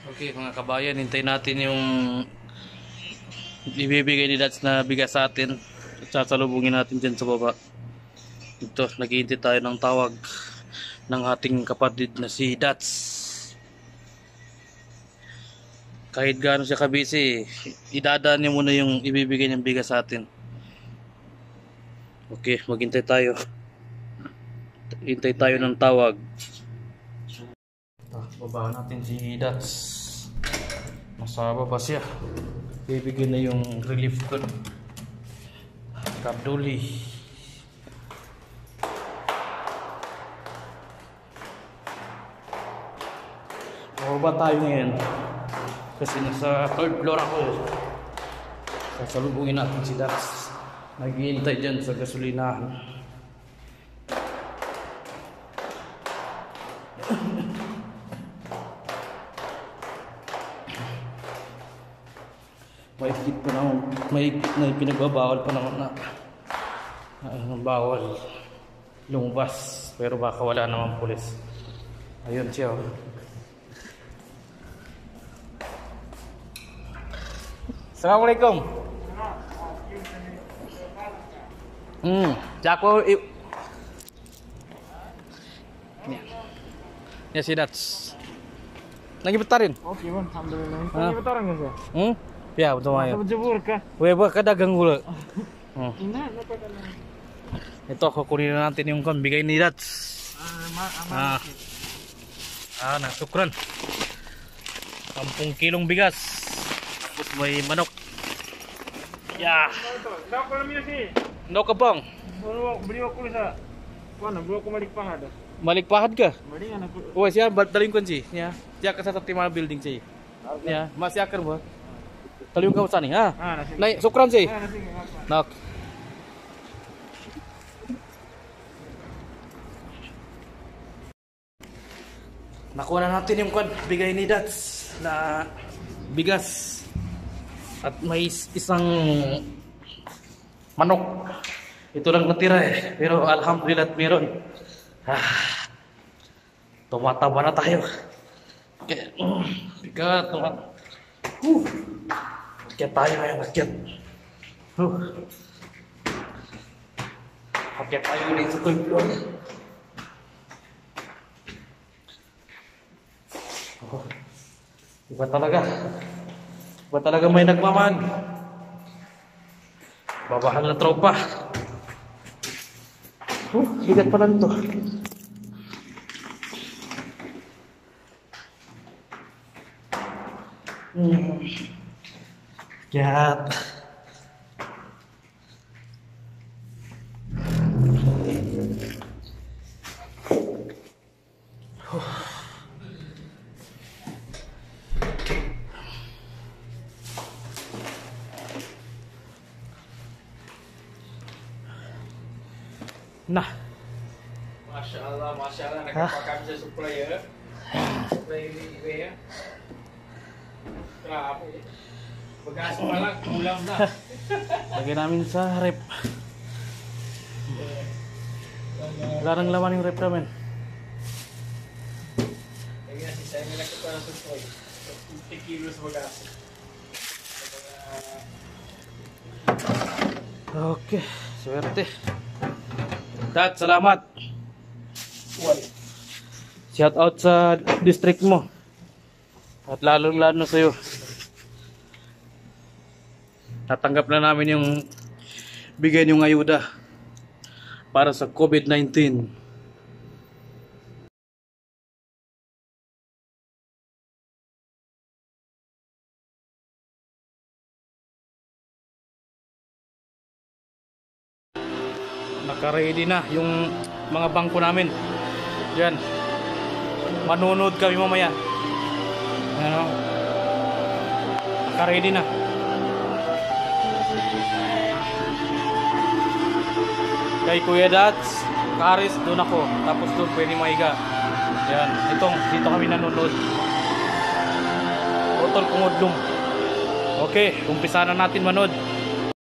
Okay mga kabayan, hintay natin yung ibibigay ni Dats na bigas sa atin. At sasalubungin natin dyan sa baba. Ito, naghihintay tayo ng tawag ng ating kapatid na si Dats. Kahit gaano siya kabisi, idadaan niya muna yung ibibigay niyang bigas sa atin. Okay, maghintay tayo. Hintay tayo ng tawag. Baba natin si Dats. Nasa baba siya. Bibigyan na yung relief code. Kabduli. Baba tayo ngayon. Kasi nasa third floor ako. Sasalubungin natin si Dats. Naghihintay dyan sa gasolinahan. Mahigpit na pinagbabawal pa naman na bawal lumabas, pero baka wala naman pulis. Ayun siya. Assalamualaikum. Jako ya si Dats lagi betarin. Oke man, alhamdulillah. Lagi betaran nggak sih? Ya betul aja. Jebur kah? Weba ka dagang gula. Ina, apa kan? Ito kukunin natin yung bigay ni Dats. Nagsukran. 10 kilong bigas. Tapos may manok. Ya. Daw ko lang yun si. No ka bang? Beli ako sa. Kuana, beli ako malikpahad. Malikpahad ka? Bali nga nako. Oh, siya daling kunci. Ya. Siya ka sa timah building siya. Ya, masih akar mo. Taliw ka usan ni ha. Nay, sukran siya. Nak. Nakuha na natin yung bigay ni Dats na bigas. At may isang manok. Ito lang natira eh. Pero alhamdulillah at meron. Tumataba na tayo. Okay. Bigat. Akyat tayo ngayon. Akyat. Akyat tayo ulit sa tulog. Iba talaga. Iba talaga may nagmamahal. Babahal na tropa. Bigat pa lang ito. Bigat. Nah, Masya Allah, nakapakam sa supplier. Supplier ini ya. Kenapa? Begas malah ulam dah. lagyan namin sa rep. Larang laman yung rep namin. Lagi nasi saya nilai kita langsung poin. 3 kilo begas. Oke, swerte. Dats, salamat. Shout out sa district mo. At lalo-lalo sa iyo. Natanggap na namin yung bigay niyong ayuda para sa COVID-19. Naka-ready na yung mga bangko namin. Yan. Manunod kami mamaya. Ano? Naka-ready na. Kay Kuya Dats, Karis, doon ako. Tapos doon pwede maiga. Yan. Dito kami nanonood. Utol Kungudlong. Okay, umpisa na natin manood.